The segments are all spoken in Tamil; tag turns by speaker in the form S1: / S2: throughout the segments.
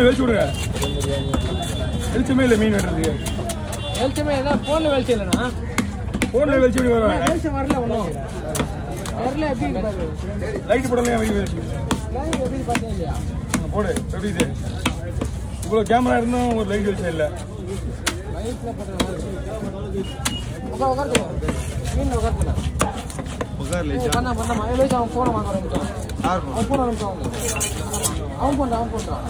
S1: வெளிச்சு விடுங்க. வெளிச்சமே இல்லை மீன் வெட்டுறதுக்கு.
S2: வெளிச்சமே இல்லை, ஃபோனில் வெளிச்சம் இல்லைண்ணா.
S1: ஃபோனில் வெளிச்சு விட்டு வருவேன்.
S2: வெளிச்சம் வரல ஒன்றும் வரல. எப்படி
S1: லைட் போடலையா? வெளிச்சு
S2: எப்படி பார்த்தீங்க இல்லையா?
S1: போடு. எப்படி இது இவ்வளோ கேமரா இருந்தும் ஒரு லைட் வெளிச்சம் இல்லை.
S2: லைட்டில் போட்டு உட்காருங்க. மீன் உட்காருங்க. பண்ணா வெளிச்சு அவன் ஃபோனை வாங்க ஆரம்பிச்சான். அவன் ஃபோன் ஆரம்பிச்சான். அவன் பண்ணுறான்.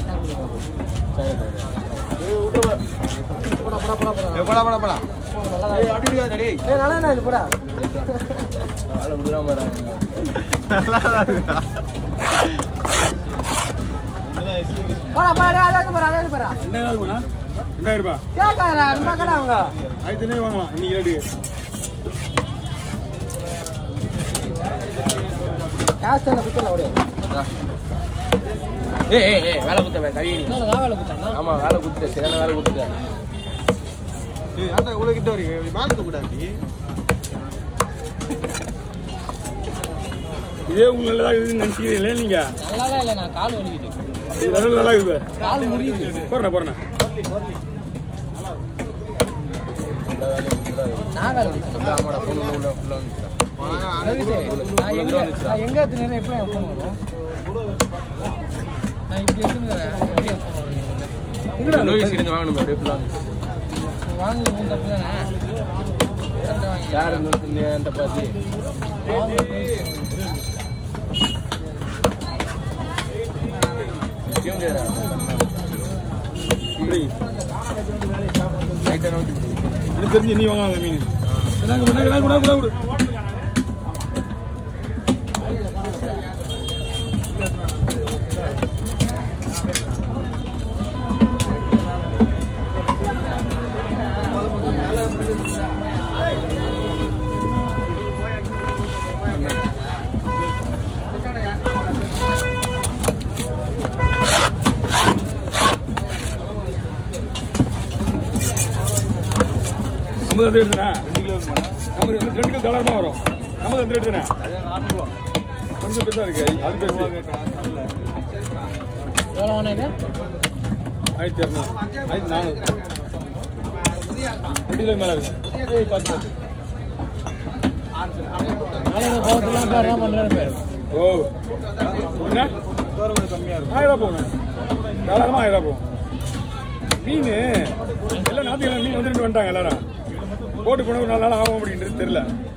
S1: வாங்கலாம் இன்னைக்கு ரேட்டு.
S2: வேலை குத்த வேலை குத்தா. ஆமா வேலை குத்து சரியான வேலை குத்துட்டேன்.
S3: இவ்வளவு கிட்ட வரீங்க மேலே கூடாது.
S1: இதே உங்களுக்கு நல்லதா இருக்குதுன்னு நினைச்சிக்கிறீங்களே நீங்க?
S2: நல்லாவே இல்லை, நான் கால் வலிக்கிட்டு.
S1: நல்லா இருக்குது.
S2: கால் முடியுது.
S1: போறேன்.
S2: நான் வேலை எங்க எடுத்துனேன்? எப்படி என் ஃபோன் வரும்? நான் இப்படி எடுத்துக்கிறேன். வாங்க தப்பு தானே. யார் என்கிட்ட பார்த்து
S1: தெரிஞ்சு நீ வாங்க மீன். நமக்கு எடுத்துனா 2 கிலோ நமக்கு 2 கிலோ கலரமா வரும். நமக்கு எடுத்துனா கொஞ்சம் பெருசா இருக்கு. அது பெருசு.
S2: எவ்வளோ வாங்கினீங்க?
S1: 1200 1400 2 கிலோ மேல இருக்கு. பார்த்து ஓ என்ன கம்மியா இருக்கும். 1000 ரூபா போகணும். தாராளமா 1000 ரூபா போகும். மீன் எல்லாம் நாட்டுல மீன் வந்துட்டு வந்துட்டாங்க. எல்லாரும் போட்டு போன 4 நாள் ஆகும் அப்படின்றது தெரியல.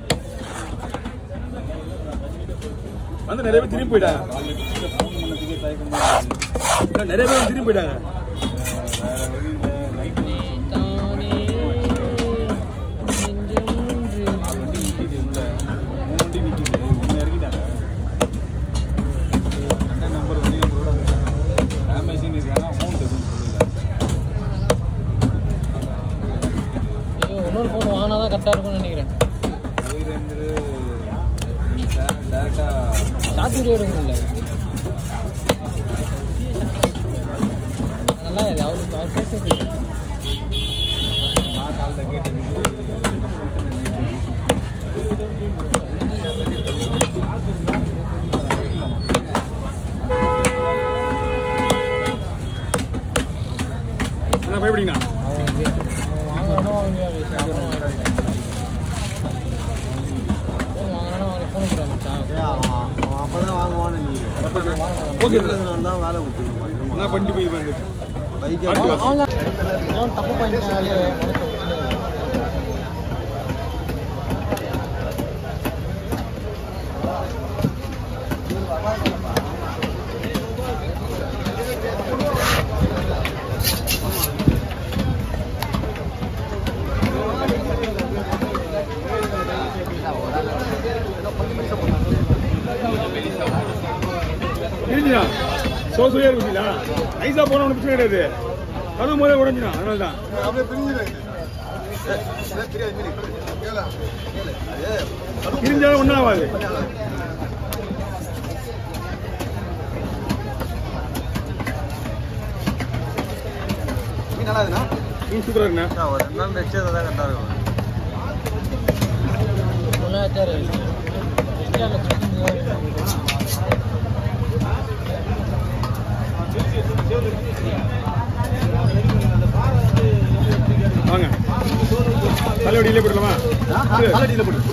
S1: வந்து நிறைய பேர் திரும்பி போயிட்டாங்க. நிறைய பேர் திரும்பி போயிட்டாங்க.
S2: இன்னொரு ஃபோன் வாங்கினா தான் கரெக்டாக இருக்கும்னு நினைக்கிறேன். சாத்திரி எடுங்க இல்லை நல்லா இல்லை. அவர் பேசுறது
S1: பயப்படிங்கண்ணா.
S3: அப்பதான் வாங்குவான்னு நீ தான் வேலை கொடுத்து
S1: பண்ணி போய்
S2: தப்பு பண்ணிட்டாலே
S1: சோசையா இருக்குங்களா? ஐசா போன ஒன்று பிரச்சனை கிடையாது. கதவு முதல்ல உடஞ்சினா அதனால தான் பிரிஞ்சாலும் ஒன்றும் ஆகாது. மீன் சூப்பராக இருக்குண்ணா.
S3: ஒரு 2 நாள் வச்சு தான் கரெக்டாக இருக்கும்.
S1: இல்லையே போடலாமா?
S3: காலடியில் போடு.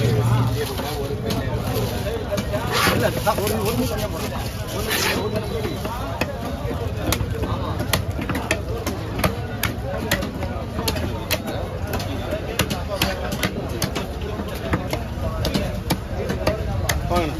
S3: இல்லை ஒரு தனியாக போடுறேன்.
S1: வாங்கண்ணா.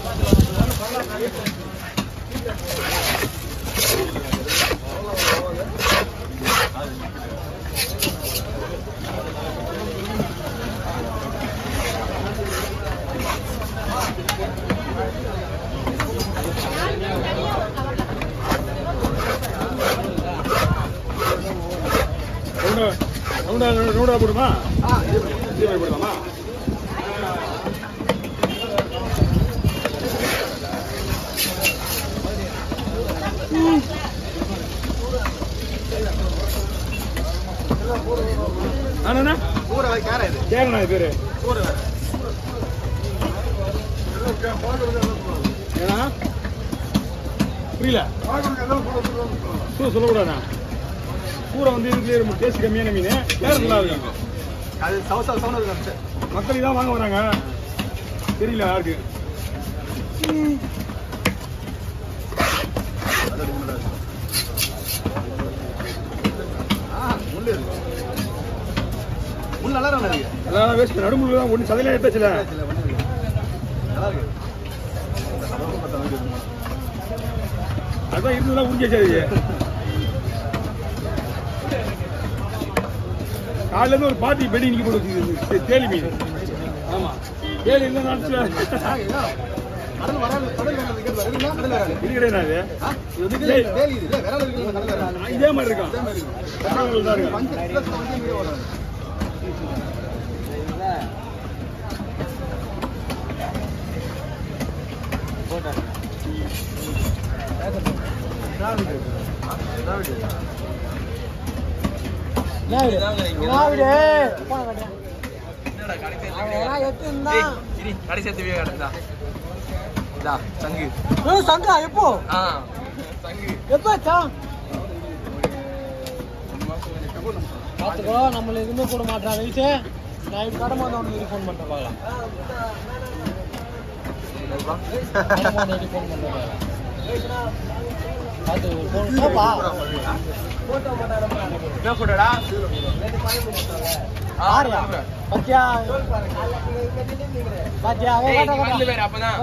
S1: ரவுண்டா போடுமா? இதே மாதிரி போடலாமா? அண்ணா கேரளா இது பேரு ஏன்னா புரியல சொல்லக்கூடாதா? கூரை வந்து இதுல டேஸ்ட் கம்மியான மீன் வேற நல்லா இருக்கு. மக்கள் இதான் வாங்க வராங்க. தெரியல யாருக்கு. நடுமுள்ள தான் ஒண்ணு சதையில எடுத்தாச்சுல. அதான் இருந்ததுலாம் உறிஞ்சாச்சு. காலையில இருந்து ஒரு பாட்டி பெடி நிக்க போட்டு தேலி மீன். ஆமா தேலி இருந்தா நினைச்சு இதே மாதிரி இருக்கான்.
S2: சங்கா எப்போ எப்பாச்சா பாத்துக்கோ. நம்மள எதுவுமே போட மாட்டான் வீட்டு. நான் கடமை வந்து இது ஃபோன் பண்றேன் பாக்கலாம். ஃபோன் பண்றேன் அது போப்பா என்ன போட்டடா ஆரியா பத்தியா பத்தியா அப்பதான்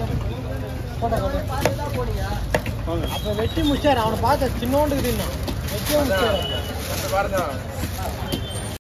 S2: அப்ப வெட்டி முடிச்சாரு. அவனை பார்த்த சின்னோண்டுக்கு தின்னா வெட்டி முடிச்சாரு.